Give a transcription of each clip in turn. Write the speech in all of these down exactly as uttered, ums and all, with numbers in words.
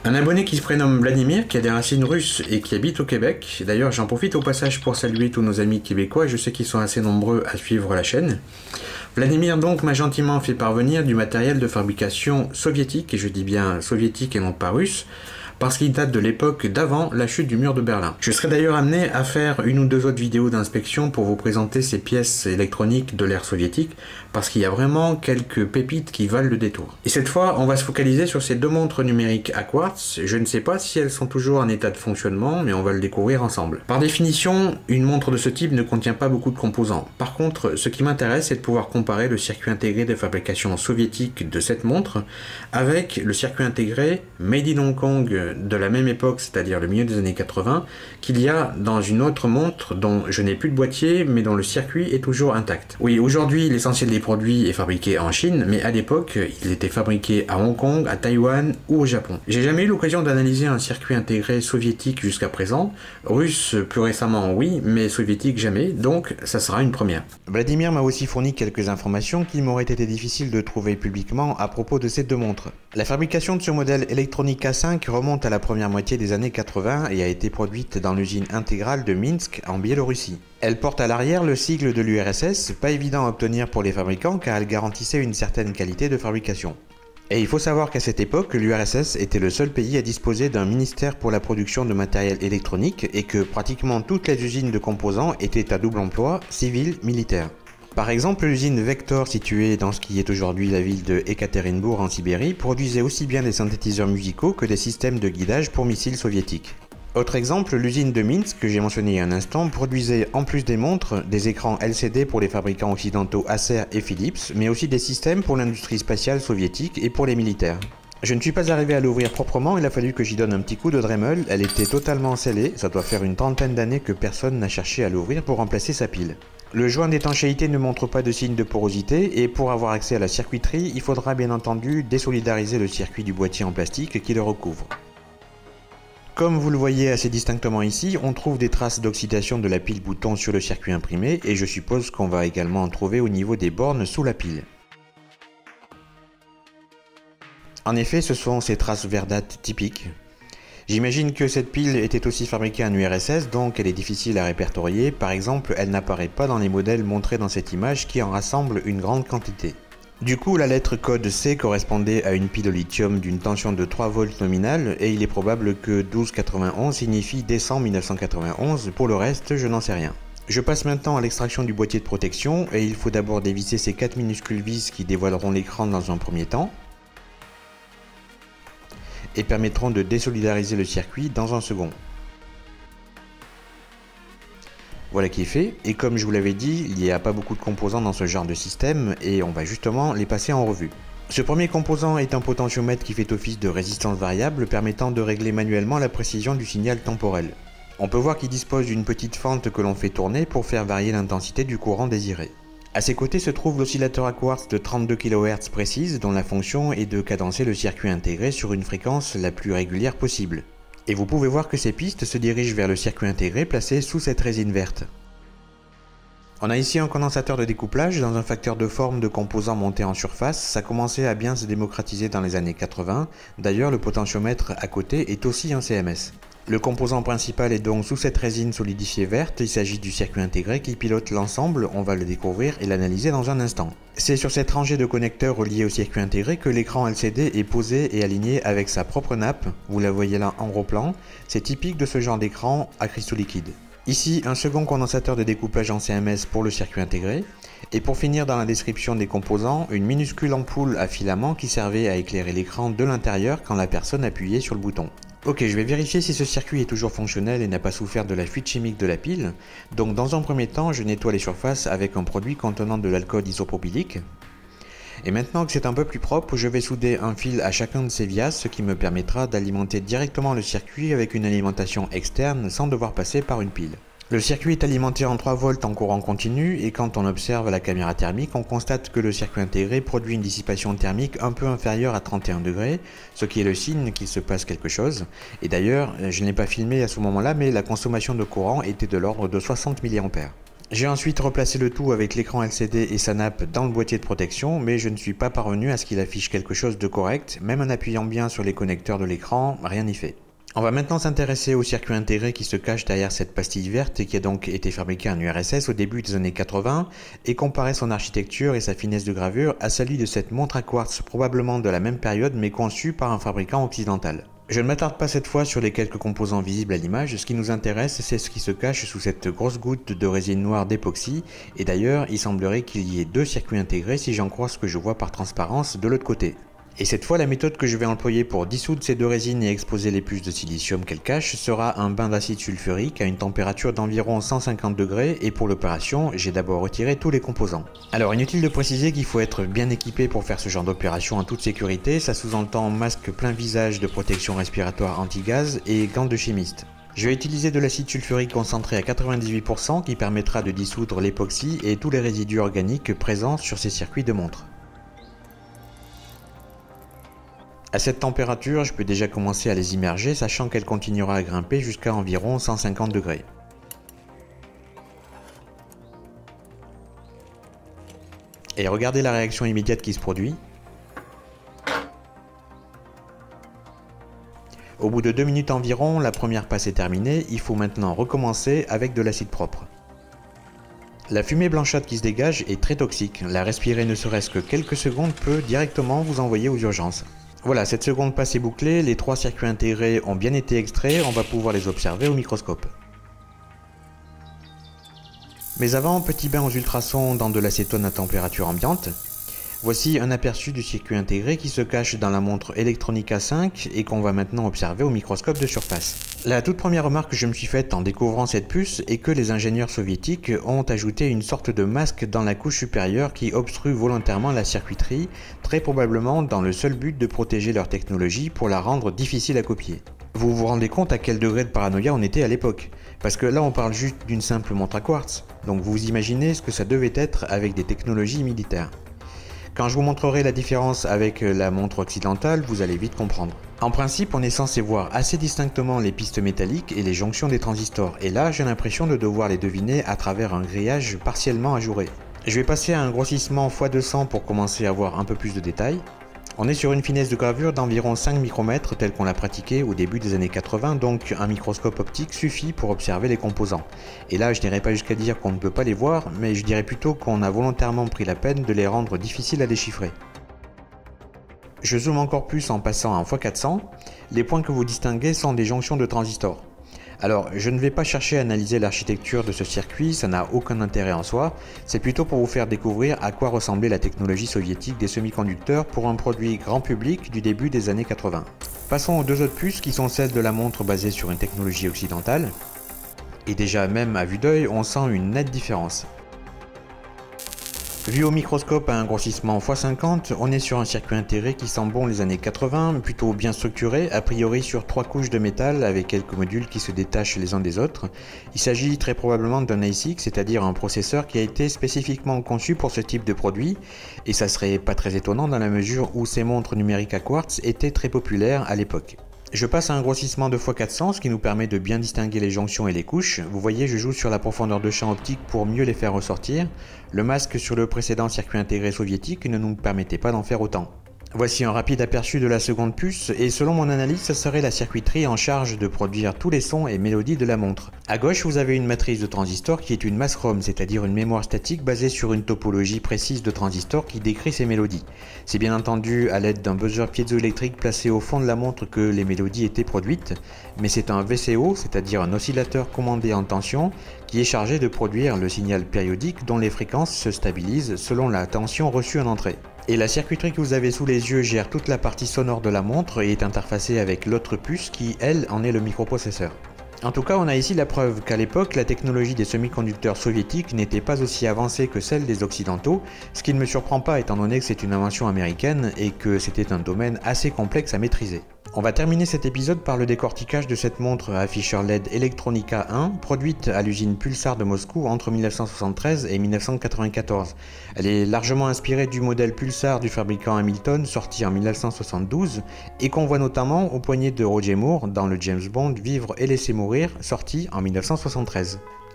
Un abonné qui se prénomme Vladimir, qui a des racines russes et qui habite au Québec. D'ailleurs, j'en profite au passage pour saluer tous nos amis québécois, je sais qu'ils sont assez nombreux à suivre la chaîne. Vladimir donc m'a gentiment fait parvenir du matériel de fabrication soviétique, et je dis bien soviétique et non pas russe, parce qu'il date de l'époque d'avant la chute du mur de Berlin. Je serai d'ailleurs amené à faire une ou deux autres vidéos d'inspection pour vous présenter ces pièces électroniques de l'ère soviétique, parce qu'il y a vraiment quelques pépites qui valent le détour. Et cette fois, on va se focaliser sur ces deux montres numériques à quartz. Je ne sais pas si elles sont toujours en état de fonctionnement, mais on va le découvrir ensemble. Par définition, une montre de ce type ne contient pas beaucoup de composants. Par contre, ce qui m'intéresse, c'est de pouvoir comparer le circuit intégré de fabrication soviétique de cette montre avec le circuit intégré Made in Hong Kong de la même époque, c'est-à-dire le milieu des années quatre-vingts, qu'il y a dans une autre montre dont je n'ai plus de boîtier, mais dont le circuit est toujours intact. Oui, aujourd'hui, l'essentiel des produits est fabriqué en Chine, mais à l'époque, il était fabriqué à Hong Kong, à Taïwan ou au Japon. J'ai jamais eu l'occasion d'analyser un circuit intégré soviétique jusqu'à présent, russe plus récemment oui, mais soviétique jamais, donc ça sera une première. Vladimir m'a aussi fourni quelques informations qu'il m'aurait été difficile de trouver publiquement à propos de ces deux montres. La fabrication de ce modèle Electronica cinq remonte à la première moitié des années quatre-vingts et a été produite dans l'usine intégrale de Minsk en Biélorussie. Elle porte à l'arrière le sigle de l'U R S S, pas évident à obtenir pour les fabricants car elle garantissait une certaine qualité de fabrication. Et il faut savoir qu'à cette époque, l'U R S S était le seul pays à disposer d'un ministère pour la production de matériel électronique et que pratiquement toutes les usines de composants étaient à double emploi, civil, militaire. Par exemple, l'usine Vector, située dans ce qui est aujourd'hui la ville de Ekaterinbourg en Sibérie, produisait aussi bien des synthétiseurs musicaux que des systèmes de guidage pour missiles soviétiques. Autre exemple, l'usine de Minsk, que j'ai mentionné il y a un instant, produisait en plus des montres, des écrans L C D pour les fabricants occidentaux Acer et Philips, mais aussi des systèmes pour l'industrie spatiale soviétique et pour les militaires. Je ne suis pas arrivé à l'ouvrir proprement, il a fallu que j'y donne un petit coup de Dremel, elle était totalement scellée, ça doit faire une trentaine d'années que personne n'a cherché à l'ouvrir pour remplacer sa pile. Le joint d'étanchéité ne montre pas de signe de porosité et pour avoir accès à la circuiterie, il faudra bien entendu désolidariser le circuit du boîtier en plastique qui le recouvre. Comme vous le voyez assez distinctement ici, on trouve des traces d'oxydation de la pile bouton sur le circuit imprimé et je suppose qu'on va également en trouver au niveau des bornes sous la pile. En effet, ce sont ces traces verdâtres typiques. J'imagine que cette pile était aussi fabriquée en U R S S, donc elle est difficile à répertorier. Par exemple, elle n'apparaît pas dans les modèles montrés dans cette image qui en rassemble une grande quantité. Du coup, la lettre code C correspondait à une pile au lithium d'une tension de trois volts nominale et il est probable que douze quatre-vingt-onze signifie décembre mille neuf cent quatre-vingt-onze, pour le reste, je n'en sais rien. Je passe maintenant à l'extraction du boîtier de protection et il faut d'abord dévisser ces quatre minuscules vis qui dévoileront l'écran dans un premier temps et permettront de désolidariser le circuit dans un second. Voilà qui est fait, et comme je vous l'avais dit, il n'y a pas beaucoup de composants dans ce genre de système, et on va justement les passer en revue. Ce premier composant est un potentiomètre qui fait office de résistance variable permettant de régler manuellement la précision du signal temporel. On peut voir qu'il dispose d'une petite fente que l'on fait tourner pour faire varier l'intensité du courant désiré. À ses côtés se trouve l'oscillateur à quartz de trente-deux kilohertz précise dont la fonction est de cadencer le circuit intégré sur une fréquence la plus régulière possible. Et vous pouvez voir que ces pistes se dirigent vers le circuit intégré placé sous cette résine verte. On a ici un condensateur de découplage dans un facteur de forme de composants montés en surface, ça commençait à bien se démocratiser dans les années quatre-vingts, d'ailleurs le potentiomètre à côté est aussi un C M S. Le composant principal est donc sous cette résine solidifiée verte, il s'agit du circuit intégré qui pilote l'ensemble, on va le découvrir et l'analyser dans un instant. C'est sur cette rangée de connecteurs reliés au circuit intégré que l'écran L C D est posé et aligné avec sa propre nappe, vous la voyez là en gros plan, c'est typique de ce genre d'écran à cristaux liquides. Ici, un second condensateur de découplage en C M S pour le circuit intégré, et pour finir dans la description des composants, une minuscule ampoule à filament qui servait à éclairer l'écran de l'intérieur quand la personne appuyait sur le bouton. Ok, je vais vérifier si ce circuit est toujours fonctionnel et n'a pas souffert de la fuite chimique de la pile. Donc dans un premier temps, je nettoie les surfaces avec un produit contenant de l'alcool isopropylique. Et maintenant que c'est un peu plus propre, je vais souder un fil à chacun de ces vias, ce qui me permettra d'alimenter directement le circuit avec une alimentation externe sans devoir passer par une pile. Le circuit est alimenté en trois volts en courant continu et quand on observe la caméra thermique, on constate que le circuit intégré produit une dissipation thermique un peu inférieure à trente et un degrés, ce qui est le signe qu'il se passe quelque chose. Et d'ailleurs, je ne l'ai pas filmé à ce moment-là, mais la consommation de courant était de l'ordre de soixante milliampères. J'ai ensuite replacé le tout avec l'écran L C D et sa nappe dans le boîtier de protection, mais je ne suis pas parvenu à ce qu'il affiche quelque chose de correct, même en appuyant bien sur les connecteurs de l'écran, rien n'y fait. On va maintenant s'intéresser au circuit intégré qui se cache derrière cette pastille verte et qui a donc été fabriqué en U R S S au début des années quatre-vingts et comparer son architecture et sa finesse de gravure à celle de cette montre à quartz probablement de la même période mais conçue par un fabricant occidental. Je ne m'attarde pas cette fois sur les quelques composants visibles à l'image, ce qui nous intéresse c'est ce qui se cache sous cette grosse goutte de résine noire d'époxy et d'ailleurs il semblerait qu'il y ait deux circuits intégrés si j'en crois ce que je vois par transparence de l'autre côté. Et cette fois, la méthode que je vais employer pour dissoudre ces deux résines et exposer les puces de silicium qu'elles cachent sera un bain d'acide sulfurique à une température d'environ cent cinquante degrés et pour l'opération, j'ai d'abord retiré tous les composants. Alors inutile de préciser qu'il faut être bien équipé pour faire ce genre d'opération en toute sécurité, ça sous-entend masque plein visage de protection respiratoire anti-gaz et gants de chimiste. Je vais utiliser de l'acide sulfurique concentré à quatre-vingt-dix-huit pour cent qui permettra de dissoudre l'époxy et tous les résidus organiques présents sur ces circuits de montre. À cette température, je peux déjà commencer à les immerger, sachant qu'elle continuera à grimper jusqu'à environ cent cinquante degrés. Et regardez la réaction immédiate qui se produit. Au bout de deux minutes environ, la première passe est terminée, il faut maintenant recommencer avec de l'acide propre. La fumée blanchâtre qui se dégage est très toxique, la respirer ne serait-ce que quelques secondes peut directement vous envoyer aux urgences. Voilà, cette seconde passe est bouclée, les trois circuits intégrés ont bien été extraits, on va pouvoir les observer au microscope. Mais avant, petit bain aux ultrasons dans de l'acétone à température ambiante. Voici un aperçu du circuit intégré qui se cache dans la montre Electronica cinq et qu'on va maintenant observer au microscope de surface. La toute première remarque que je me suis faite en découvrant cette puce est que les ingénieurs soviétiques ont ajouté une sorte de masque dans la couche supérieure qui obstrue volontairement la circuiterie, très probablement dans le seul but de protéger leur technologie pour la rendre difficile à copier. Vous vous rendez compte à quel degré de paranoïa on était à l'époque? Parce que là on parle juste d'une simple montre à quartz, donc vous imaginez ce que ça devait être avec des technologies militaires. Quand je vous montrerai la différence avec la montre occidentale, vous allez vite comprendre. En principe, on est censé voir assez distinctement les pistes métalliques et les jonctions des transistors, et là j'ai l'impression de devoir les deviner à travers un grillage partiellement ajouré. Je vais passer à un grossissement fois deux cents pour commencer à voir un peu plus de détails. On est sur une finesse de gravure d'environ cinq micromètres telle qu'on l'a pratiquée au début des années quatre-vingts, donc un microscope optique suffit pour observer les composants. Et là je n'irai pas jusqu'à dire qu'on ne peut pas les voir, mais je dirais plutôt qu'on a volontairement pris la peine de les rendre difficiles à déchiffrer. Je zoome encore plus en passant en fois quatre cents, les points que vous distinguez sont des jonctions de transistors. Alors, je ne vais pas chercher à analyser l'architecture de ce circuit, ça n'a aucun intérêt en soi, c'est plutôt pour vous faire découvrir à quoi ressemblait la technologie soviétique des semi-conducteurs pour un produit grand public du début des années quatre-vingts. Passons aux deux autres puces qui sont celles de la montre basée sur une technologie occidentale, et déjà même à vue d'œil, on sent une nette différence. Vu au microscope à un grossissement fois cinquante, on est sur un circuit intégré qui sent bon les années quatre-vingts, plutôt bien structuré, a priori sur trois couches de métal avec quelques modules qui se détachent les uns des autres. Il s'agit très probablement d'un A S I C, c'est-à-dire un processeur qui a été spécifiquement conçu pour ce type de produit, et ça serait pas très étonnant dans la mesure où ces montres numériques à quartz étaient très populaires à l'époque. Je passe à un grossissement de fois quatre cents, ce qui nous permet de bien distinguer les jonctions et les couches. Vous voyez, je joue sur la profondeur de champ optique pour mieux les faire ressortir. Le masque sur le précédent circuit intégré soviétique ne nous permettait pas d'en faire autant. Voici un rapide aperçu de la seconde puce, et selon mon analyse, ce serait la circuiterie en charge de produire tous les sons et mélodies de la montre. À gauche, vous avez une matrice de transistors qui est une masse ROM, c'est-à-dire une mémoire statique basée sur une topologie précise de transistors qui décrit ces mélodies. C'est bien entendu à l'aide d'un buzzer piézoélectrique placé au fond de la montre que les mélodies étaient produites, mais c'est un V C O, c'est-à-dire un oscillateur commandé en tension, qui est chargé de produire le signal périodique dont les fréquences se stabilisent selon la tension reçue en entrée. Et la circuiterie que vous avez sous les yeux gère toute la partie sonore de la montre et est interfacée avec l'autre puce qui, elle, en est le microprocesseur. En tout cas, on a ici la preuve qu'à l'époque, la technologie des semi-conducteurs soviétiques n'était pas aussi avancée que celle des occidentaux, ce qui ne me surprend pas étant donné que c'est une invention américaine et que c'était un domaine assez complexe à maîtriser. On va terminer cet épisode par le décortiquage de cette montre à afficheur L E D Electronica un, produite à l'usine Pulsar de Moscou entre mille neuf cent soixante-treize et mille neuf cent quatre-vingt-quatorze. Elle est largement inspirée du modèle Pulsar du fabricant Hamilton sorti en mille neuf cent soixante-douze et qu'on voit notamment au poignet de Roger Moore dans le James Bond Vivre et laisser mourir sorti en mille neuf cent soixante-treize.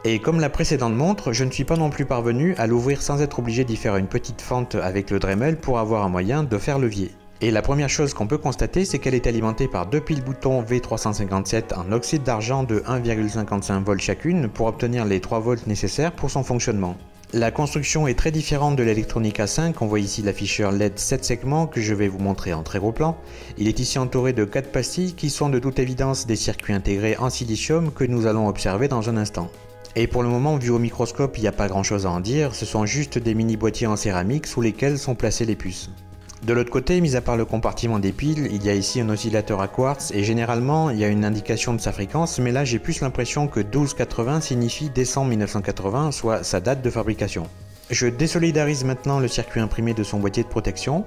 Et comme la précédente montre, je ne suis pas non plus parvenu à l'ouvrir sans être obligé d'y faire une petite fente avec le Dremel pour avoir un moyen de faire levier. Et la première chose qu'on peut constater, c'est qu'elle est alimentée par deux piles boutons V trois cent cinquante-sept en oxyde d'argent de un virgule cinquante-cinq volts chacune pour obtenir les trois volts nécessaires pour son fonctionnement. La construction est très différente de l'Electronica cinq, on voit ici l'afficheur L E D sept segments que je vais vous montrer en très gros plan. Il est ici entouré de quatre pastilles qui sont de toute évidence des circuits intégrés en silicium que nous allons observer dans un instant. Et pour le moment, vu au microscope, il n'y a pas grand chose à en dire, ce sont juste des mini boîtiers en céramique sous lesquels sont placées les puces. De l'autre côté, mis à part le compartiment des piles, il y a ici un oscillateur à quartz et généralement il y a une indication de sa fréquence, mais là j'ai plus l'impression que douze quatre-vingts signifie décembre mille neuf cent quatre-vingts, soit sa date de fabrication. Je désolidarise maintenant le circuit imprimé de son boîtier de protection.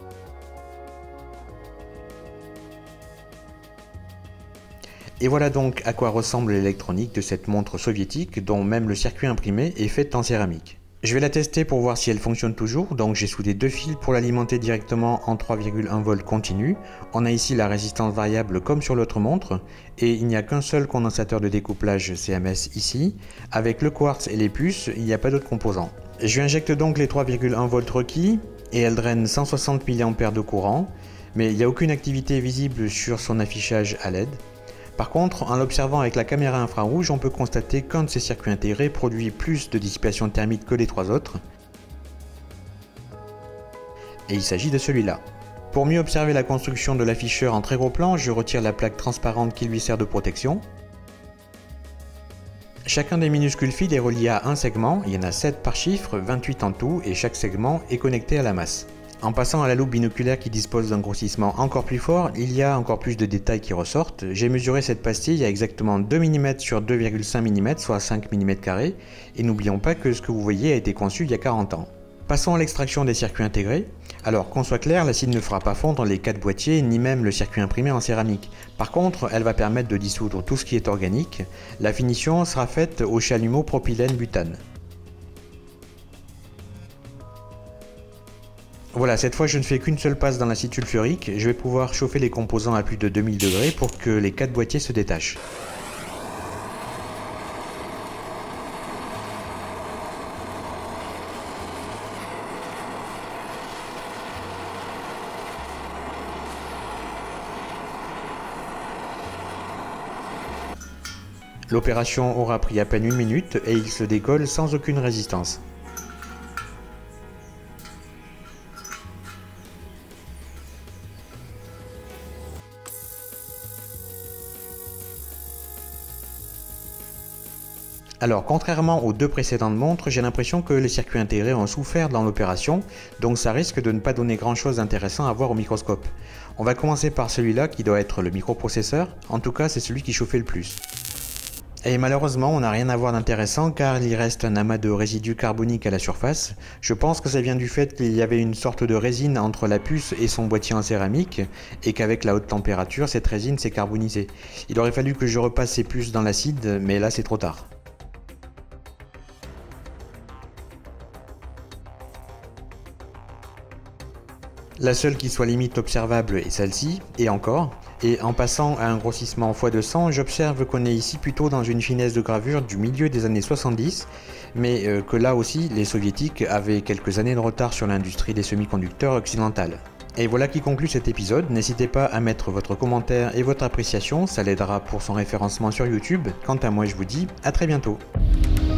Et voilà donc à quoi ressemble l'électronique de cette montre soviétique dont même le circuit imprimé est fait en céramique. Je vais la tester pour voir si elle fonctionne toujours, donc j'ai soudé deux fils pour l'alimenter directement en trois virgule un volts continu. On a ici la résistance variable comme sur l'autre montre, et il n'y a qu'un seul condensateur de découplage C M S ici. Avec le quartz et les puces, il n'y a pas d'autres composants. Je lui injecte donc les trois virgule un volts requis, et elle draine cent soixante milliampères de courant, mais il n'y a aucune activité visible sur son affichage à L E D. Par contre, en l'observant avec la caméra infrarouge, on peut constater qu'un de ces circuits intégrés produit plus de dissipation thermique que les trois autres. Et il s'agit de celui-là. Pour mieux observer la construction de l'afficheur en très gros plan, je retire la plaque transparente qui lui sert de protection. Chacun des minuscules fils est relié à un segment, il y en a sept par chiffre, vingt-huit en tout, et chaque segment est connecté à la masse. En passant à la loupe binoculaire qui dispose d'un grossissement encore plus fort, il y a encore plus de détails qui ressortent. J'ai mesuré cette pastille à exactement deux millimètres sur deux virgule cinq millimètres, soit cinq millimètres carrés, et n'oublions pas que ce que vous voyez a été conçu il y a quarante ans. Passons à l'extraction des circuits intégrés. Alors qu'on soit clair, l'acide ne fera pas fondre les quatre boîtiers, ni même le circuit imprimé en céramique. Par contre, elle va permettre de dissoudre tout ce qui est organique. La finition sera faite au chalumeau propylène butane. Voilà, cette fois je ne fais qu'une seule passe dans l'acide sulfurique, je vais pouvoir chauffer les composants à plus de deux mille degrés pour que les quatre boîtiers se détachent. L'opération aura pris à peine une minute et il se décolle sans aucune résistance. Alors, contrairement aux deux précédentes montres, j'ai l'impression que les circuits intégrés ont souffert dans l'opération, donc ça risque de ne pas donner grand chose d'intéressant à voir au microscope. On va commencer par celui-là qui doit être le microprocesseur, en tout cas c'est celui qui chauffait le plus. Et malheureusement, on n'a rien à voir d'intéressant car il reste un amas de résidus carboniques à la surface. Je pense que ça vient du fait qu'il y avait une sorte de résine entre la puce et son boîtier en céramique et qu'avec la haute température, cette résine s'est carbonisée. Il aurait fallu que je repasse ces puces dans l'acide, mais là c'est trop tard. La seule qui soit limite observable est celle-ci, et encore. Et en passant à un grossissement fois deux cents, j'observe qu'on est ici plutôt dans une finesse de gravure du milieu des années soixante-dix, mais euh, que là aussi, les soviétiques avaient quelques années de retard sur l'industrie des semi-conducteurs occidentale. Et voilà qui conclut cet épisode, n'hésitez pas à mettre votre commentaire et votre appréciation, ça l'aidera pour son référencement sur YouTube. Quant à moi, je vous dis à très bientôt.